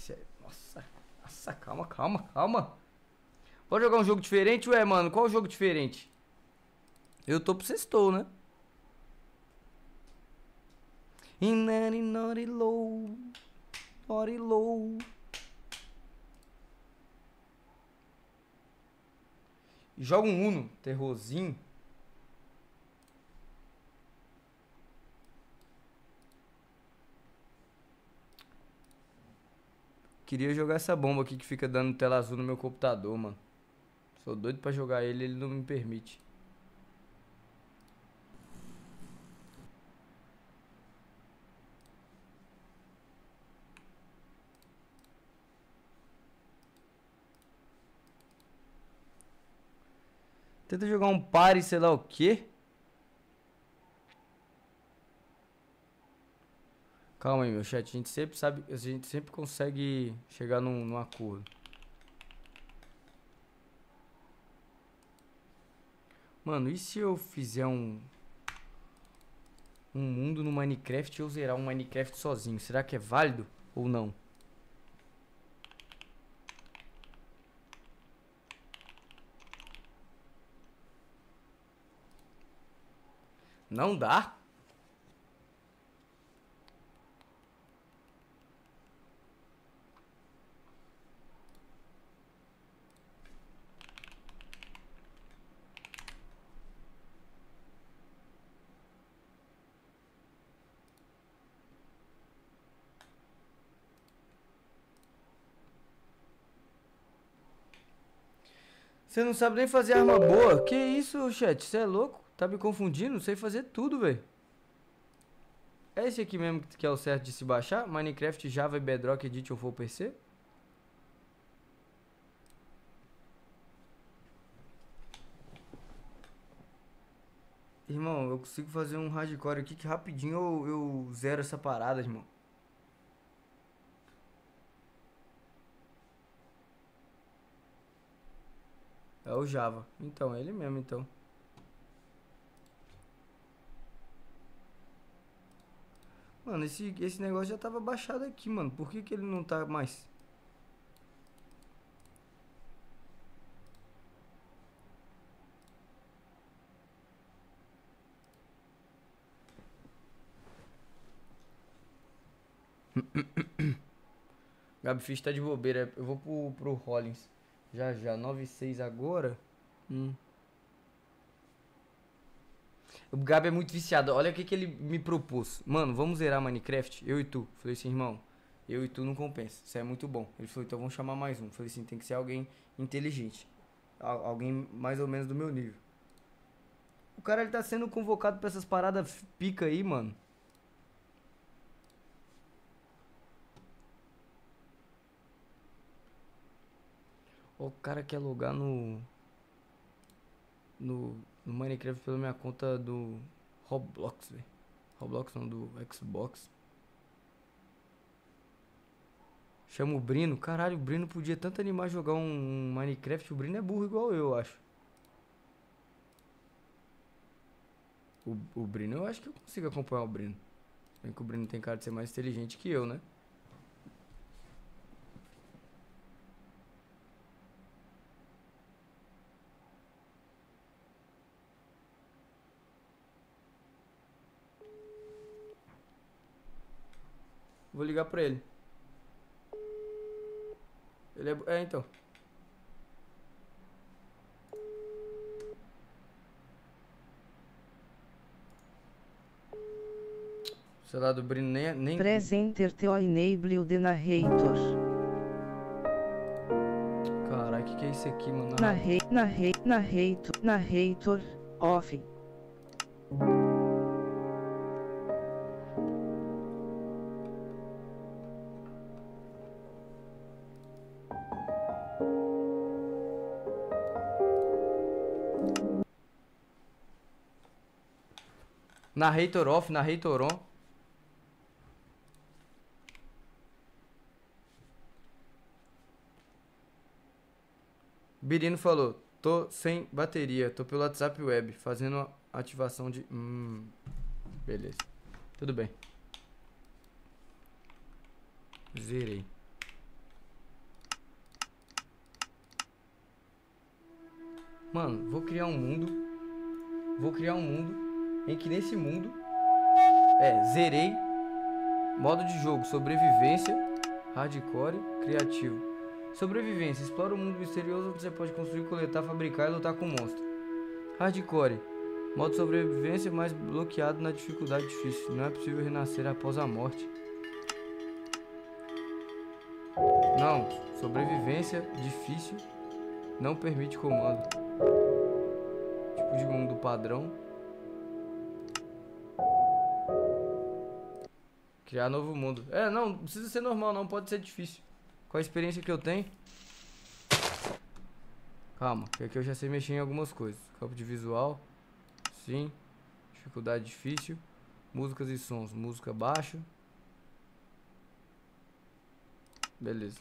Nossa, nossa, calma, calma, calma. Pode jogar um jogo diferente, ué, mano? Qual jogo diferente? Eu tô pro sextou, né? Naughty low, naughty low. Joga um Uno, terrorzinho. Queria jogar essa bomba aqui que fica dando tela azul no meu computador, mano. Sou doido pra jogar ele, ele não me permite. Tenta jogar um pare, sei lá o quê. Calma aí, meu chat. A gente sempre sabe, a gente sempre consegue chegar num acordo. Mano, e se eu fizer um mundo no Minecraft e eu zerar um Minecraft sozinho? Será que é válido ou não? Não dá? Você não sabe nem fazer arma boa? Que isso, chat? Você é louco? Tá me confundindo? Sei fazer tudo, velho. É esse aqui mesmo que é o certo de se baixar? Minecraft Java e Bedrock Edition for PC? Irmão, eu consigo fazer um hardcore aqui que rapidinho eu zero essa parada, irmão. É o Java. Então, é ele mesmo, então. Mano, esse negócio já tava baixado aqui, mano. Por que que ele não tá mais? Gabifish tá de bobeira. Eu vou pro Rollins. Já, já. 9,6 agora. O Gabi é muito viciado. Olha o que que ele me propôs. Mano, vamos zerar Minecraft? Eu e tu. Falei assim, irmão. Eu e tu não compensa. Isso é muito bom. Ele falou, então vamos chamar mais um. Falei assim, tem que ser alguém inteligente. Alguém mais ou menos do meu nível. O cara, ele tá sendo convocado pra essas paradas pica aí, mano. O cara quer logar no Minecraft pela minha conta do Roblox, velho. Roblox não, do Xbox. Chama o Brino. Caralho, o Brino podia tanto animar a jogar um Minecraft. O Brino é burro igual eu acho. O Brino, eu acho que eu consigo acompanhar o Brino. Bem que o Brino tem cara de ser mais inteligente que eu, né? Vou ligar pra ele. Ele é... É, então. O celular do Brino nem... Press Enter to enable the narrator. Caralho, que é isso aqui, mano? Narrator, off. Narrator off, narrator on. Birino falou, tô sem bateria, tô pelo WhatsApp web, fazendo a ativação de... Beleza. Tudo bem. Zerei. Mano, vou criar um mundo. Vou criar um mundo em que nesse mundo... zerei. Modo de jogo, sobrevivência, hardcore, criativo. Sobrevivência, explora o mundo misterioso onde você pode construir, coletar, fabricar e lutar com monstros. Hardcore, modo sobrevivência mais bloqueado na dificuldade difícil. Não é possível renascer após a morte. Não, sobrevivência difícil não permite comando. Tipo de mundo padrão. Criar novo mundo. Não precisa ser normal, não pode ser difícil. Com a experiência que eu tenho. Calma, que aqui eu já sei mexer em algumas coisas. Campo de visual. Sim. Dificuldade difícil. Músicas e sons. Música baixo. Beleza.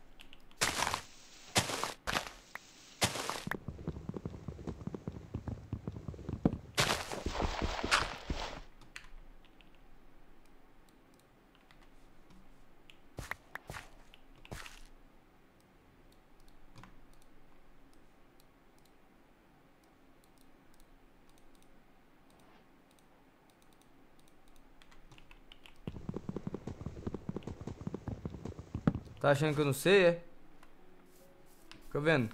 Tá achando que eu não sei, é? Fica vendo.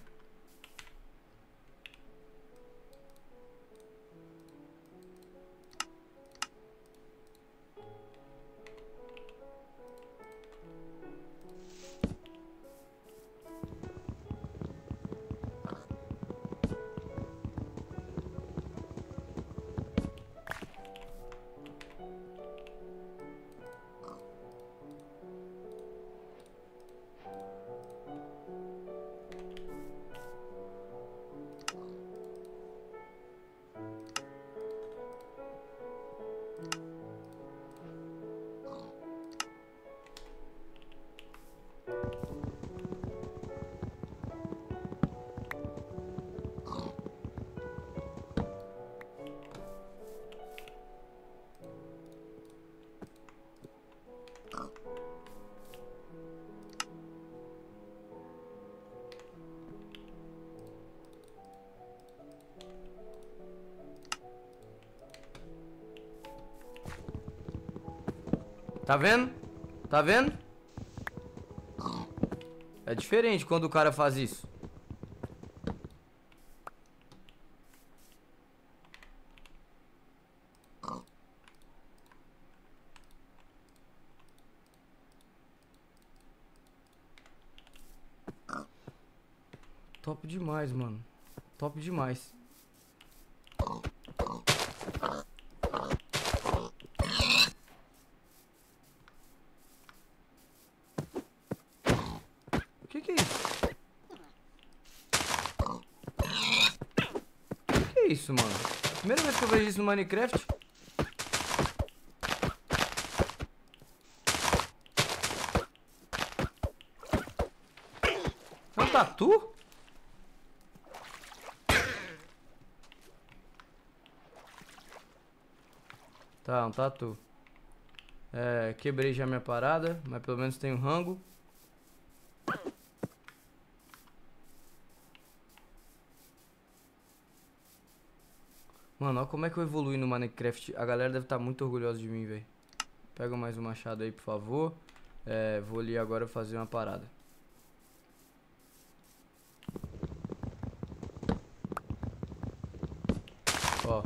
Tá vendo? Tá vendo? É diferente quando o cara faz isso. Top demais, mano. Top demais. Que é isso? Que é isso, mano? Primeira vez que eu vejo isso no Minecraft. É um tatu? Tá, um tatu. Quebrei já minha parada, mas pelo menos tem um rango. Mano, olha como é que eu evolui no Minecraft. A galera deve estar muito orgulhosa de mim, velho. Pega mais um machado aí, por favor. Vou ali agora fazer uma parada. Ó.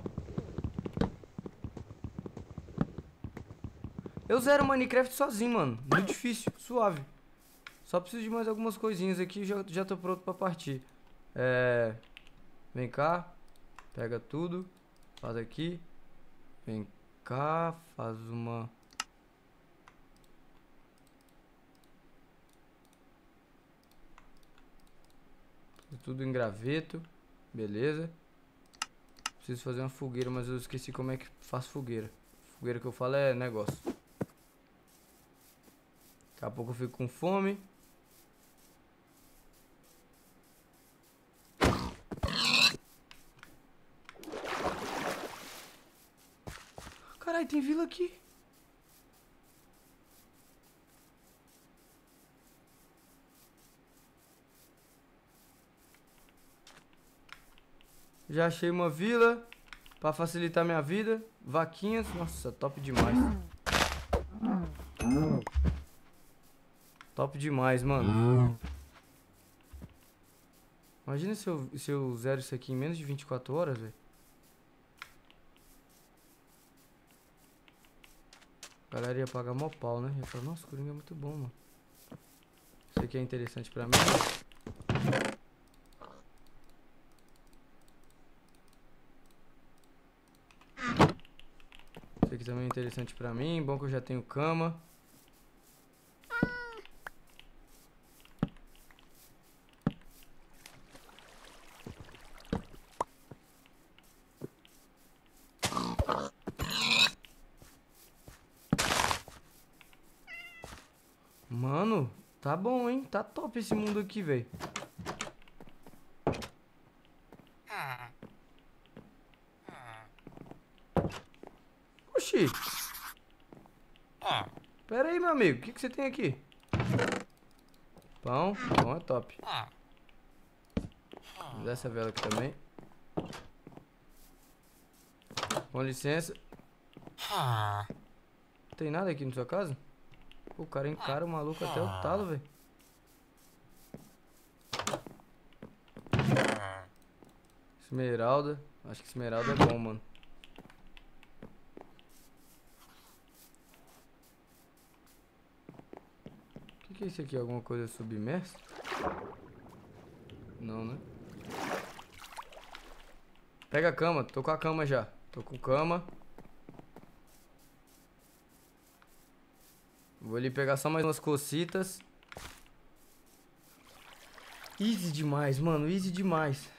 Eu zero Minecraft sozinho, mano. Muito difícil, suave. Só preciso de mais algumas coisinhas aqui e já tô pronto pra partir. Vem cá. Pega tudo. Faz aqui. Vem cá. Faz uma... Tudo em graveto. Beleza. Preciso fazer uma fogueira, mas eu esqueci como é que faz fogueira. Fogueira que eu falo é negócio. Daqui a pouco eu fico com fome. Caralho, tem vila aqui. Já achei uma vila pra facilitar minha vida. Vaquinhas. Nossa, top demais. Top demais, mano. Imagina se eu zero isso aqui em menos de 24 horas, velho. A galera ia pagar mó pau, né? Ia falar, nossa, o Coringa é muito bom, mano. Isso aqui é interessante pra mim. Isso aqui também é interessante pra mim. Bom que eu já tenho cama. Mano, tá bom, hein? Tá top esse mundo aqui, velho. Oxi. Pera aí, meu amigo. O que você tem aqui? Pão. Pão é top. Vou dar essa vela aqui também. Com licença. Não tem nada aqui na sua casa? Pô, o cara encara o maluco até o talo, velho. Esmeralda. Acho que esmeralda é bom, mano. O que é isso aqui? Alguma coisa submersa? Não, né? Pega a cama. Tô com a cama já. Tô com cama. Vou ali pegar só mais umas cocitas. Easy demais, mano. Easy demais.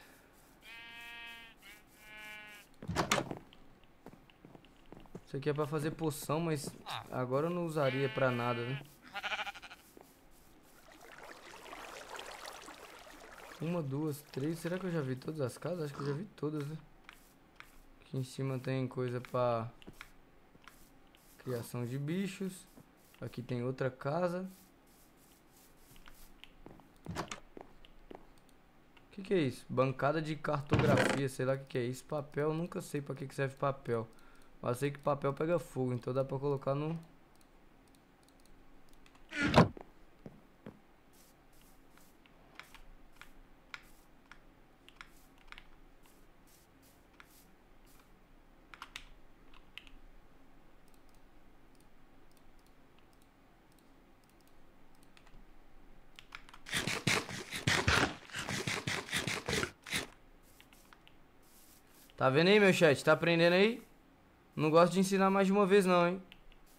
Isso aqui é pra fazer poção, mas agora eu não usaria pra nada, né? Uma, duas, três. Será que eu já vi todas as casas? Acho que eu já vi todas, né? Aqui em cima tem coisa pra criação de bichos. Aqui tem outra casa. O que é isso? Bancada de cartografia. Sei lá o que é isso. Papel, nunca sei pra que serve papel. Mas sei que papel pega fogo, então dá pra colocar no... Tá vendo aí, meu chat? Tá aprendendo aí? Não gosto de ensinar mais de uma vez não, hein?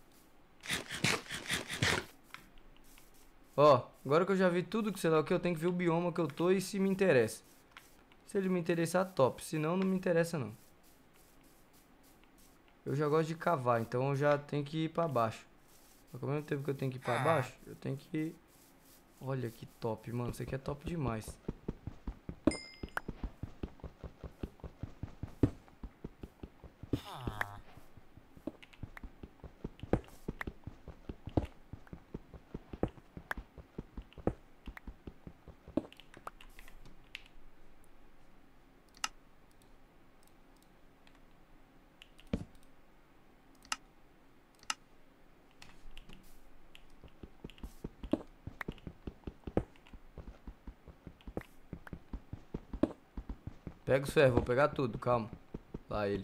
Ó, agora que eu já vi tudo que sei lá o que, eu tenho que ver o bioma que eu tô e se me interessa. Se ele me interessar, top. Se não, não me interessa não. Eu já gosto de cavar, então eu já tenho que ir pra baixo. Só que ao mesmo tempo que eu tenho que ir pra baixo, eu tenho que... Olha que top, mano. Isso aqui é top demais. Pega os ferros, vou pegar tudo, calma. Lá ele.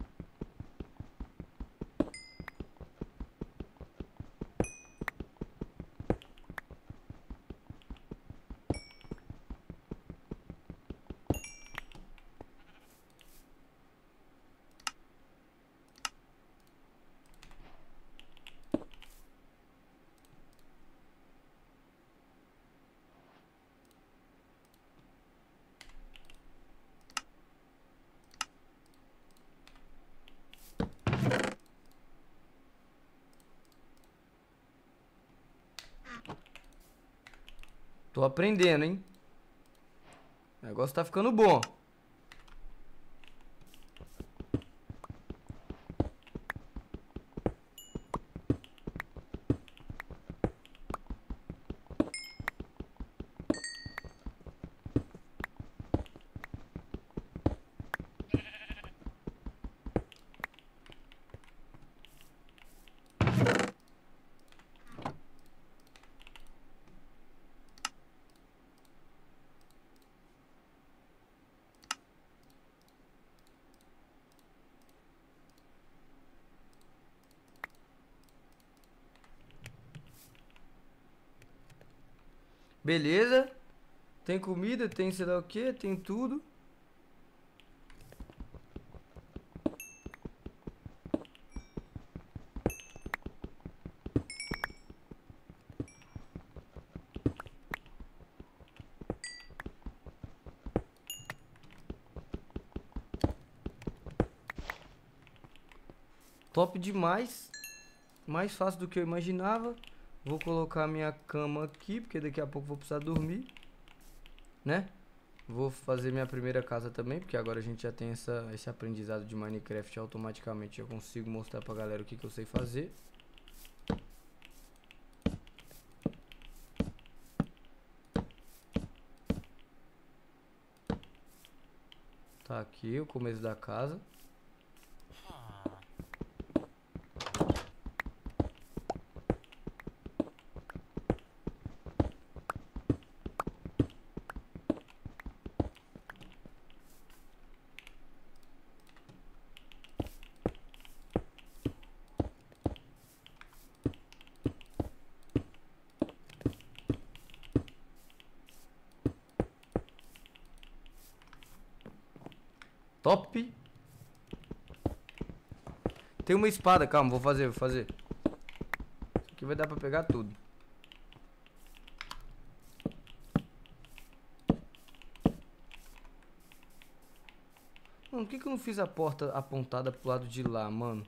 Tô aprendendo, hein? O negócio tá ficando bom. Beleza. Tem comida, tem sei lá o que, tem tudo. Top demais. Mais fácil do que eu imaginava. Vou colocar minha cama aqui, porque daqui a pouco vou precisar dormir, né? Vou fazer minha primeira casa também, porque agora a gente já tem esse aprendizado de Minecraft. Automaticamente eu consigo mostrar pra galera o que eu sei fazer. Tá aqui o começo da casa. Top. Tem uma espada, calma, vou fazer. Isso aqui vai dar pra pegar tudo. Mano, por que eu não fiz a porta apontada pro lado de lá, mano?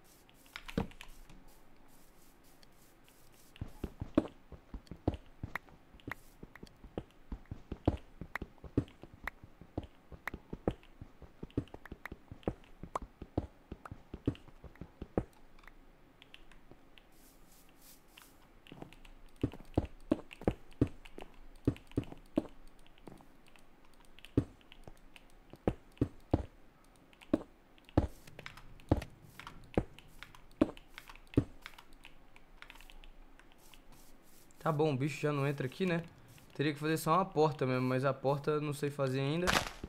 Tá bom, o bicho já não entra aqui, né? Teria que fazer só uma porta mesmo, mas a porta eu não sei fazer ainda.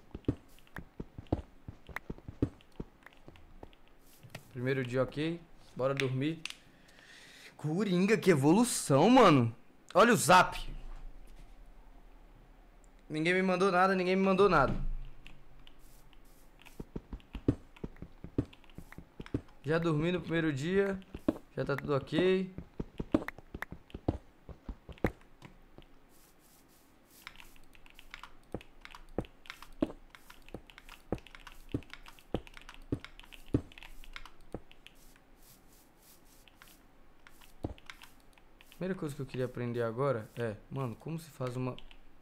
Primeiro dia, ok. Bora dormir. Coringa, que evolução, mano. Olha o zap. Ninguém me mandou nada, Já dormi no primeiro dia. Já tá tudo ok. Primeira coisa que eu queria aprender agora é, mano, como se faz uma...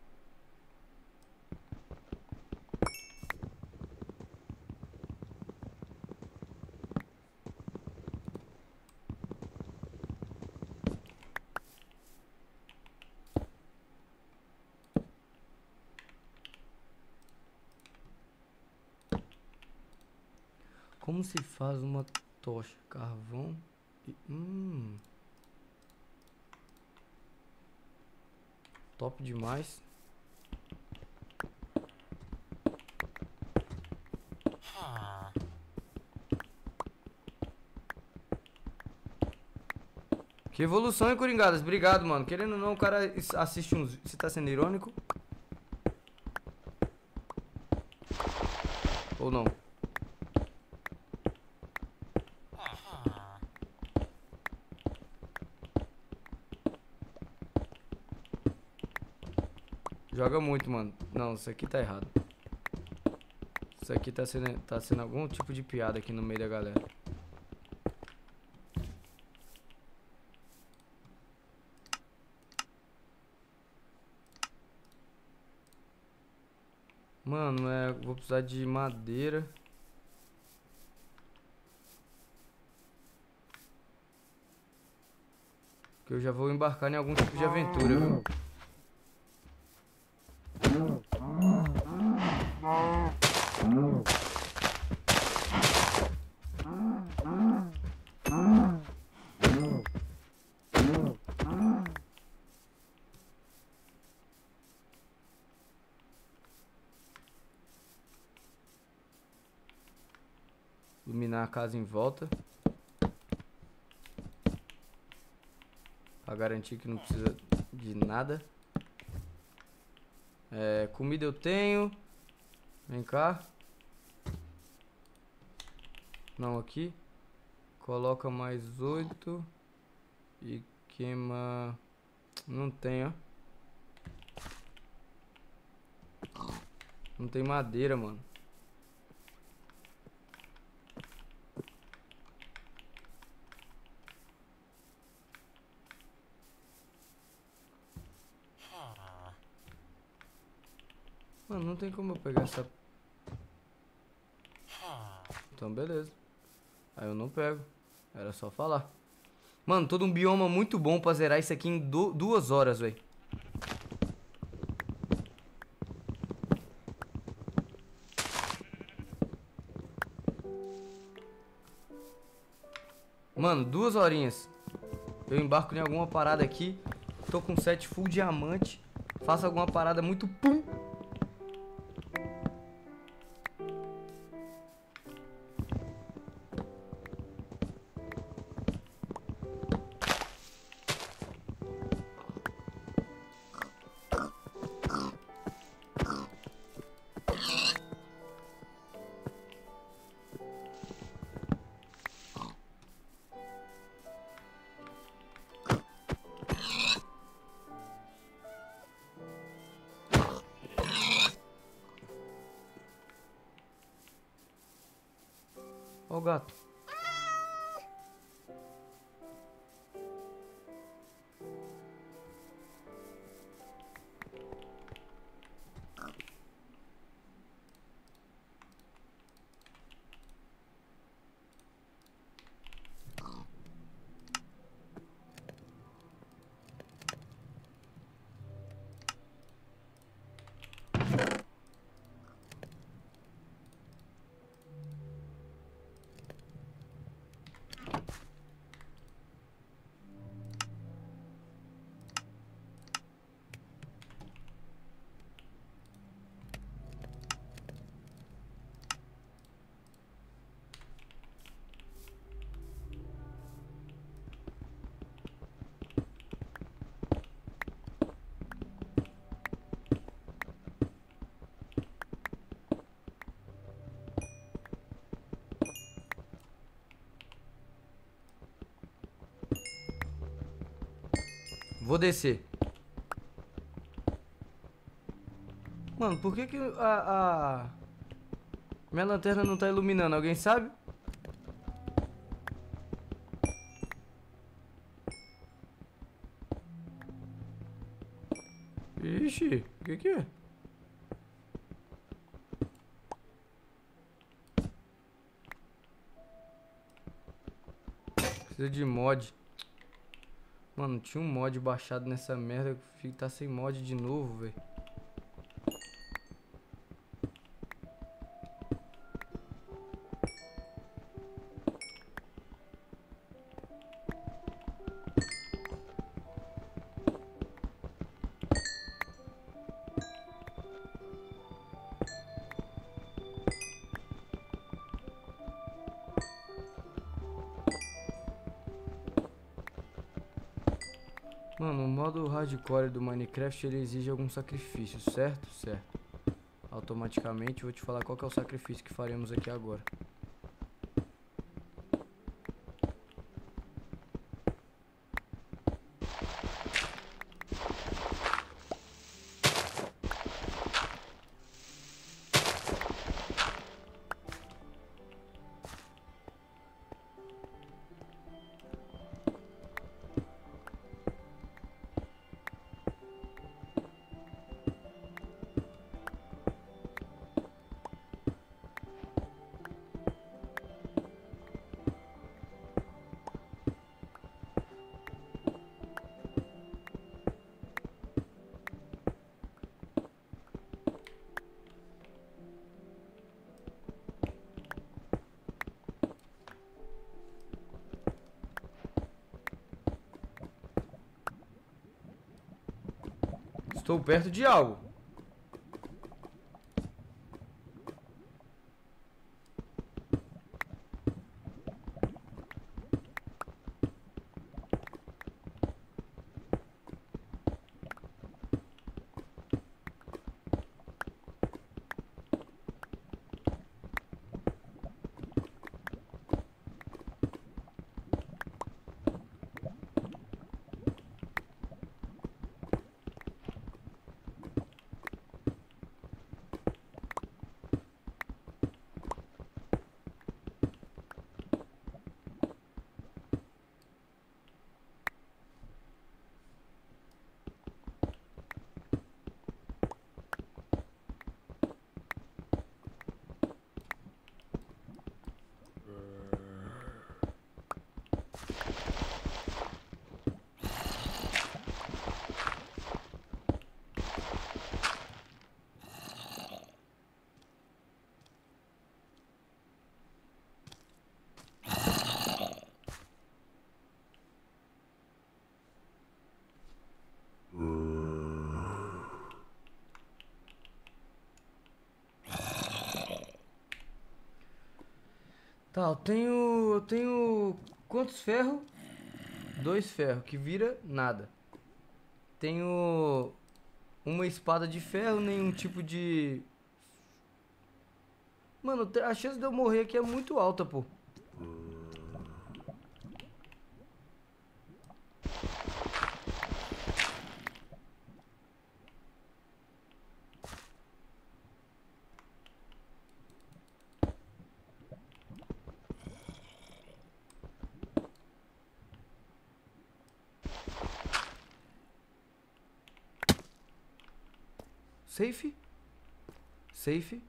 Como se faz uma tocha? Carvão e... Top demais. Que evolução, hein, Coringadas? Obrigado, mano. Querendo ou não, o cara assiste uns... Você tá sendo irônico? Ou não? Joga muito, mano. Não, isso aqui tá errado. Isso aqui tá sendo algum tipo de piada aqui no meio da galera. Mano, vou precisar de madeira. Que eu já vou embarcar em algum tipo de aventura, viu? Iluminar a casa em volta. Pra garantir que não precisa de nada. Comida eu tenho. Vem cá. Não, aqui. Coloca mais 8. E queima... Não tem, ó. Não tem madeira, mano. Mano, não tem como eu pegar essa... Então, beleza. Aí eu não pego. Era só falar. Mano, todo um bioma muito bom pra zerar isso aqui em 2 horas, velho. Mano, 2 horinhas. Eu embarco em alguma parada aqui. Tô com 7 full diamante. Faço alguma parada muito pum. Ó o gato. Vou descer. Mano, por que minha lanterna não tá iluminando? Alguém sabe? Ixi, o que que é? Precisa de mod. Mano, tinha um mod baixado nessa merda. Tá sem mod de novo, velho. Mano, o modo hardcore do Minecraft ele exige algum sacrifício, certo? Certo. Automaticamente vou te falar qual que é o sacrifício que faremos aqui agora. Estou perto de algo. Tá, eu tenho quantos ferros? 2 ferros, que vira nada. Tenho uma espada de ferro, nenhum tipo de... Mano, a chance de eu morrer aqui é muito alta, pô. Safe. Safe.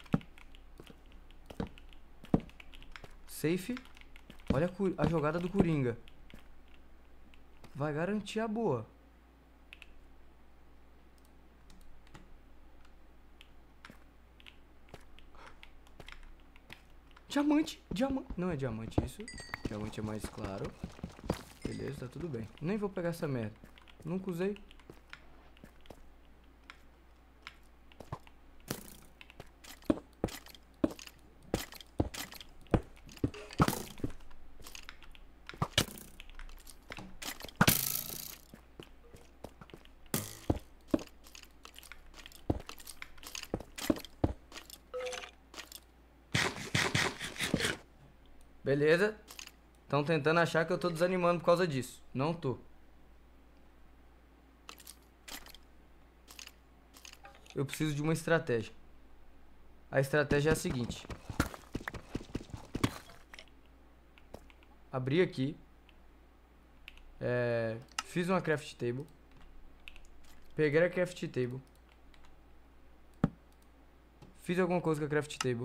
Safe. Olha a jogada do Coringa. Vai garantir a boa. Diamante. Diamante. Não é diamante isso. Diamante é mais claro. Beleza, tá tudo bem. Nem vou pegar essa merda. Nunca usei. Beleza. Estão tentando achar que eu tô desanimando por causa disso. Não tô. Eu preciso de uma estratégia. A estratégia é a seguinte. Abri aqui. Fiz uma craft table. Peguei a craft table. Fiz alguma coisa com a craft table.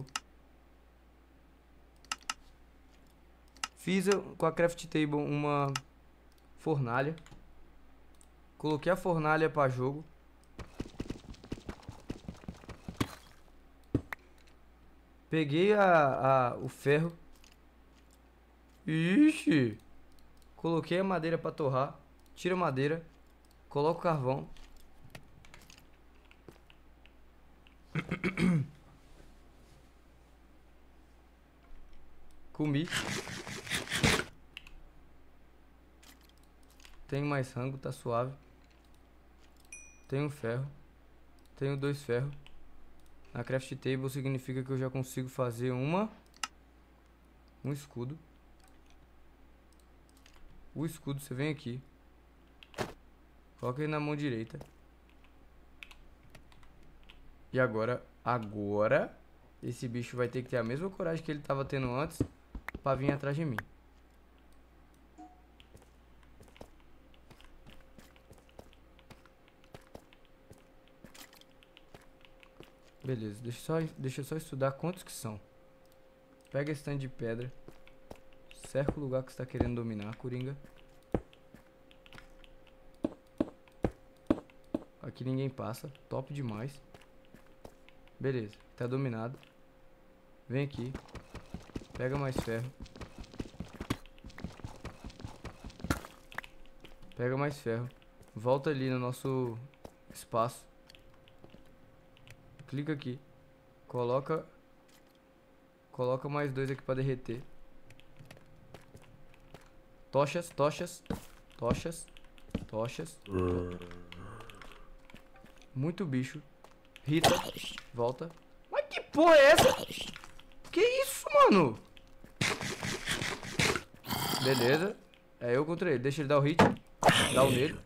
Fiz com a craft table uma fornalha. Coloquei a fornalha para jogo. Peguei o ferro. Ixi. Coloquei a madeira para torrar. Tira a madeira. Coloco o carvão. Comi. Tenho mais rango, tá suave. Tenho ferro. Tenho 2 ferros. Na craft table significa que eu já consigo fazer um escudo. O escudo você vem aqui. Coloca ele na mão direita. E agora esse bicho vai ter que ter a mesma coragem que ele tava tendo antes pra vir atrás de mim. Beleza, deixa eu só estudar quantos que são. Pega esse tanto de pedra. Cerca o lugar que você tá querendo dominar, Coringa. Aqui ninguém passa, top demais. Beleza, tá dominado. Vem aqui. Pega mais ferro. Pega mais ferro. Volta ali no nosso espaço. Clica aqui. Coloca mais 2 aqui pra derreter. Tochas. Muito bicho. Rita, volta. Mas que porra é essa? Que isso, mano? Beleza. É eu contra ele. Deixa ele dar o hit. Dá um nele.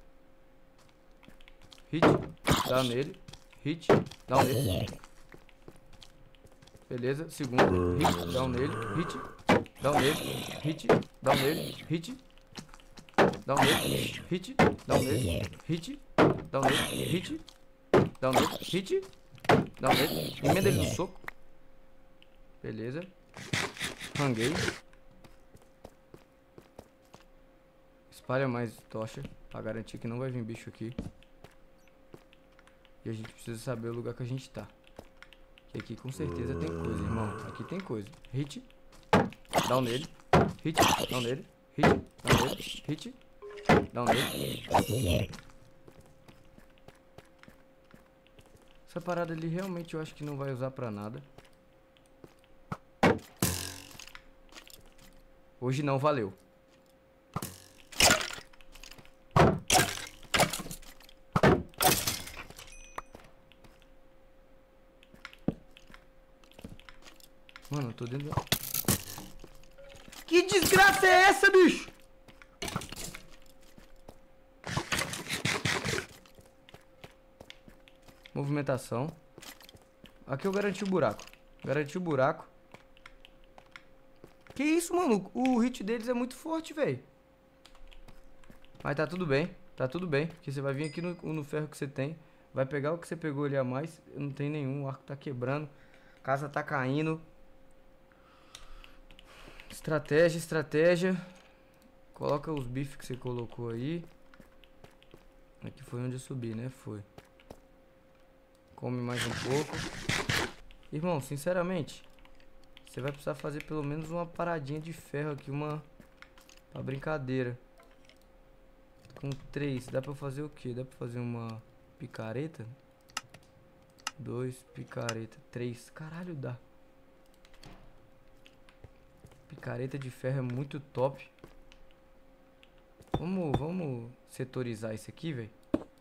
Hit. Dá nele. Hit. Dá um nele. Beleza. Segundo. Hit. Dá um nele. Hit. Dá um nele. Hit. Dá um nele. Hit. Dá um nele. Hit. Dá um nele. Hit. Dá um nele. Hit. Dá um nele. Hit. Dá um nele. Emenda ele no soco. Beleza. Ranguei. Espalha mais tocha pra garantir que não vai vir bicho aqui. E a gente precisa saber o lugar que a gente tá. Que aqui com certeza tem coisa, irmão. Aqui tem coisa. Hit. Dá um nele. Hit. Dá um nele. Hit. Dá um nele. Hit. Dá um nele. Essa parada ali realmente eu acho que não vai usar pra nada. Hoje não, valeu. Mano, eu tô dentro da... Que desgraça é essa, bicho? Movimentação. Aqui eu garanti o buraco. Garanti o buraco. Que isso, mano? O hit deles é muito forte, velho. Mas tá tudo bem. Tá tudo bem. Porque você vai vir aqui no ferro que você tem. Vai pegar o que você pegou ali a mais. Eu não tenho nenhum. O arco tá quebrando. A casa tá caindo. Estratégia, estratégia. Coloca os bifes que você colocou aí. Aqui foi onde eu subi, né? Foi. Come mais um pouco. Irmão, sinceramente, você vai precisar fazer pelo menos uma paradinha de ferro aqui, uma brincadeira. Com 3, dá pra fazer o que? Dá pra fazer uma picareta? 2, picareta, 3. Caralho, dá. Picareta de ferro é muito top. Vamos setorizar isso aqui, velho.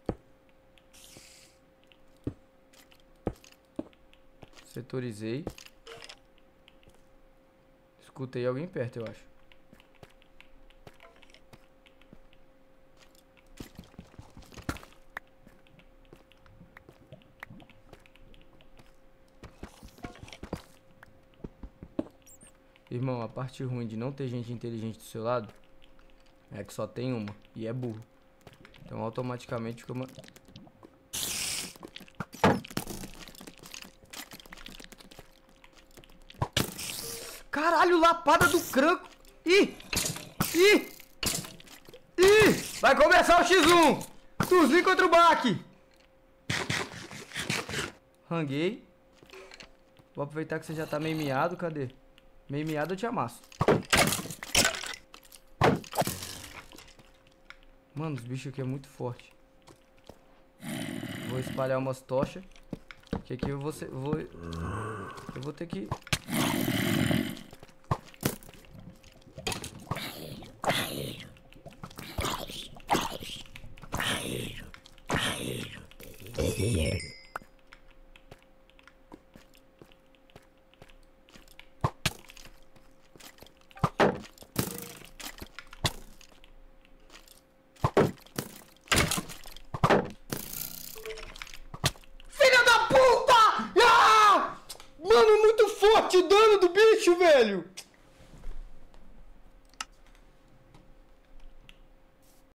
Setorizei. Escutei alguém perto, eu acho. Irmão, a parte ruim de não ter gente inteligente do seu lado é que só tem uma e é burro. Então automaticamente fica uma... Caralho, lapada do cranco. Ih! Ih! Ih! Vai começar o X1. Tuzinho contra o baque. Ranguei. Vou aproveitar que você já tá meio miado. Cadê? Meio miado eu te amasso. Mano, os bichos aqui é muito forte. Vou espalhar umas tochas. Que aqui eu vou ter que... Filha da puta! Ah! Mano, muito forte o dano do bicho, velho!